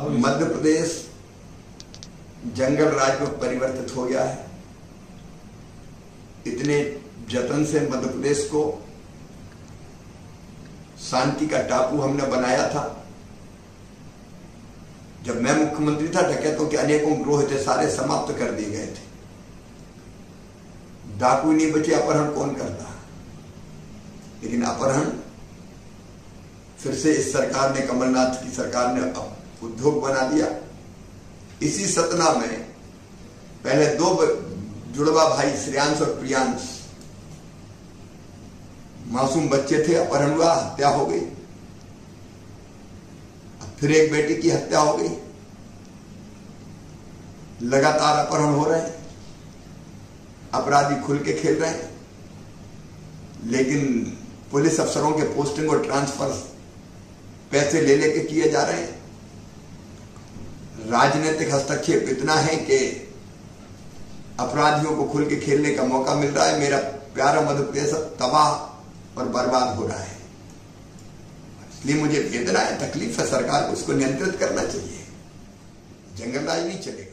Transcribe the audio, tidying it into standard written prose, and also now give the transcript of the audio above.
मध्य प्रदेश जंगल राज में परिवर्तित हो गया है। इतने जतन से मध्य प्रदेश को शांति का टापू हमने बनाया था। जब मैं मुख्यमंत्री था, डकैतों के अनेकों गिरोह थे, सारे समाप्त कर दिए गए थे। डाकू नहीं बचे, अपहरण कौन करता? लेकिन अपहरण फिर से इस सरकार ने, कमलनाथ की सरकार ने उद्योग बना दिया। इसी सतना में पहले दो जुड़वा भाई श्रेयांश और प्रियांश, मासूम बच्चे थे, अपहरण हुआ, हत्या हो गई। फिर एक बेटी की हत्या हो गई। लगातार अपहरण हो रहे हैं, अपराधी खुल के खेल रहे हैं। लेकिन पुलिस अफसरों के पोस्टिंग और ट्रांसफर पैसे ले लेके किए जा रहे हैं। राजनीतिक हस्तक्षेप इतना है कि अपराधियों को खुल के खेलने का मौका मिल रहा है। मेरा प्यारा मध्य प्रदेश तबाह और बर्बाद हो रहा है। इसलिए मुझे वेदना है, तकलीफ है। सरकार को उसको नियंत्रित करना चाहिए। जंगल राज नहीं चलेगा।